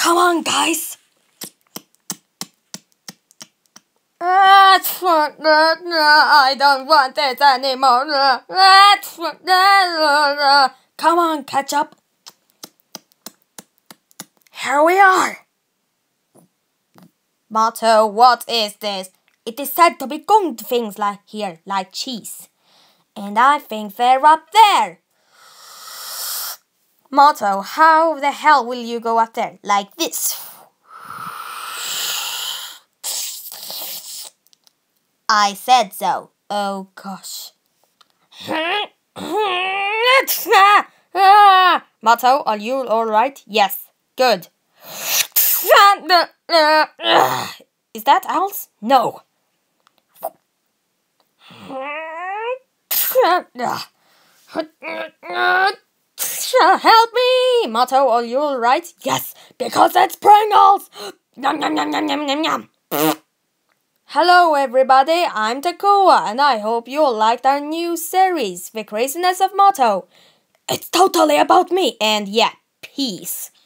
Come on, guys! I don't want this anymore. Come on, catch up. Here we are. Matou, what is this? It is said to be good things like here, like cheese. And I think they're up there. Matou, how the hell will you go up there? Like this. I said so. Oh gosh. Matou, are you alright? Yes. Good. Is that else? No. Help me! Matou, are you alright? Yes, because it's Pringles! Yum, yum, yum, yum, yum, yum, yum. Hello everybody, I'm Takua, and I hope you all liked our new series, The Craziness of Matou. It's totally about me, and yeah, peace.